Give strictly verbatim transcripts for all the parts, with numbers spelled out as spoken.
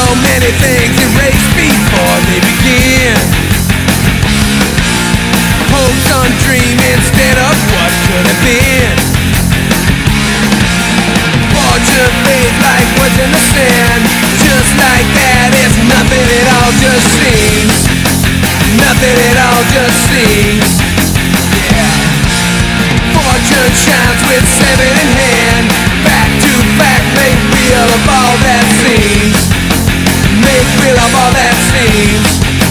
many things erased before they begin. Hopes on dream instead of what could have been. Fortune fades like what's in the sand. Just like that, it's nothing at all, just seems. Nothing at all, just seems. Yeah. Fortune shines with seven in hand. Back to back, make real of all that seems. Make real of all that seems.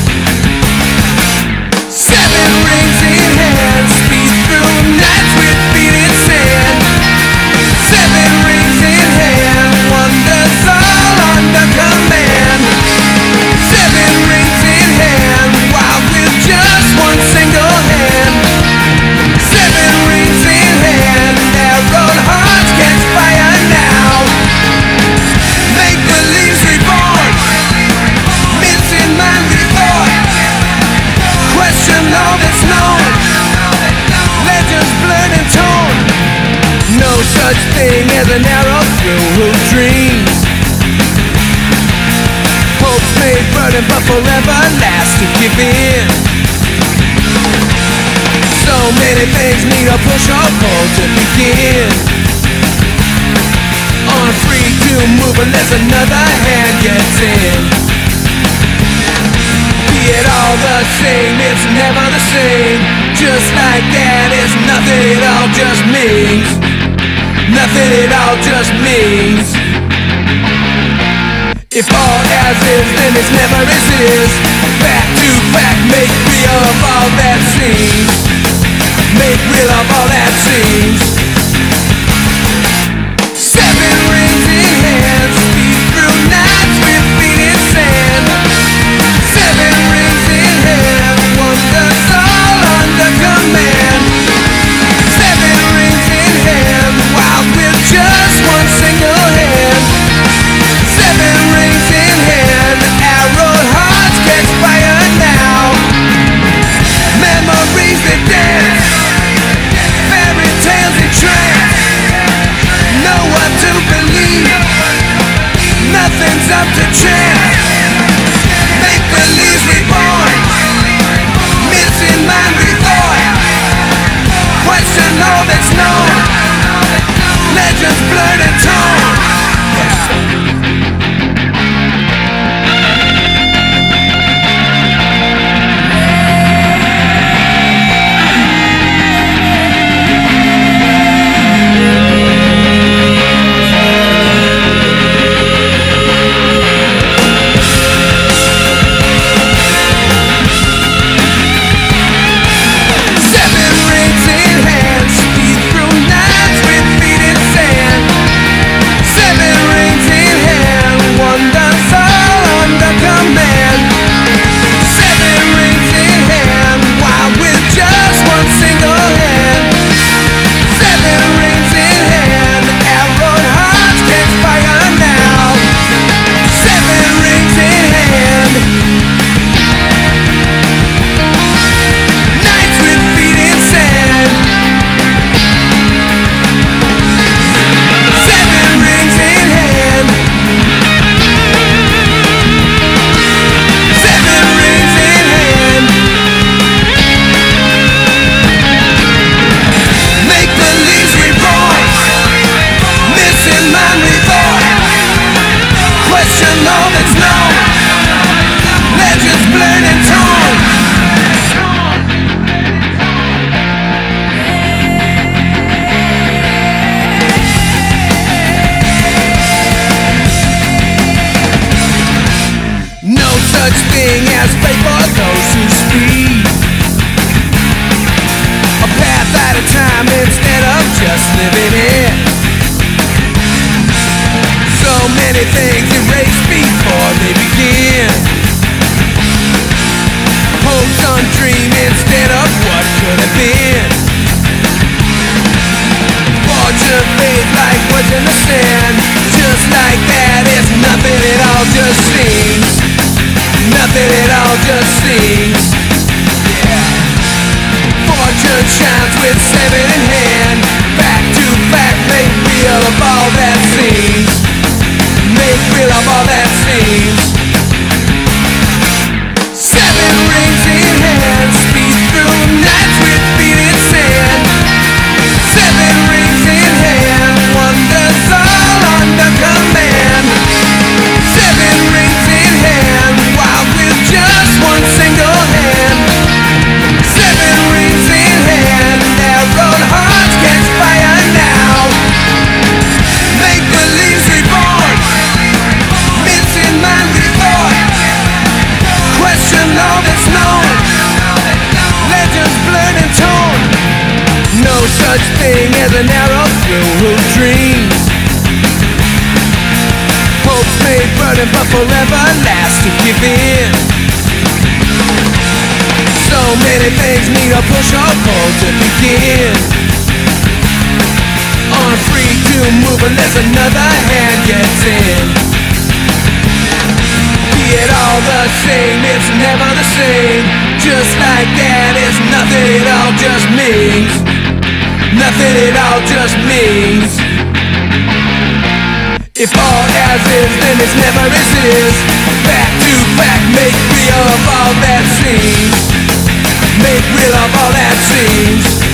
Seven rings in hand, speed through nights with feet in sand. Seven rings in hand, wonders all under command. Seven rings in hand, wild with just one single hand. Seven rings in hand, narrowed hearts catch fire now. Make believes reborn, missing mind reborn. Question all that's known, legends blurred and torn. No such thing as an arrow through dreams. Hopes may burden but forever last to give in. So many things need a push or pull to begin. Unfree to move unless another hand gets in. Be it all the same, it's never the same. Just like that, it's nothing at all, just means. Nothing at all, just means. If all as is, then it's never as is. Back to back, make real of all that seems. Make real of all that seems. Seven rings in hand, speed through nights with feet in sand. Seven rings in hand, wonders all under command. Seven rings in hand, wild with just one single hand. Seven rings in hand, arrowed hearts catch fire now. Memories that dance, fairy tales in trance. Know what to believe, nothing's up to chance. Make believes reborn, missing mind reborn. Question all that's known, legends blurred and torn. All that's known, legends blurred and torn. No such thing as fate for those who speed. A path at a time instead of just living it. So many things erased before they begin. Hopes on dream instead of what could have been. Fortune fades like what's in the sand. Just like that, it's nothing at all, just seems. Nothing at all, just seems. Yeah. Fortune shines with seven in hand. Back to back, make real of all that seems. Make real of all that seems. may burden but forever last to give in. So many things need a push or pull to begin. On free to move unless another hand gets in. Be it all the same, it's never the same. Just like that, it's nothing at all, just means nothing at all, just means. If all as is, then it's never as is. Back to back, make real of all that seems. Make real of all that seems.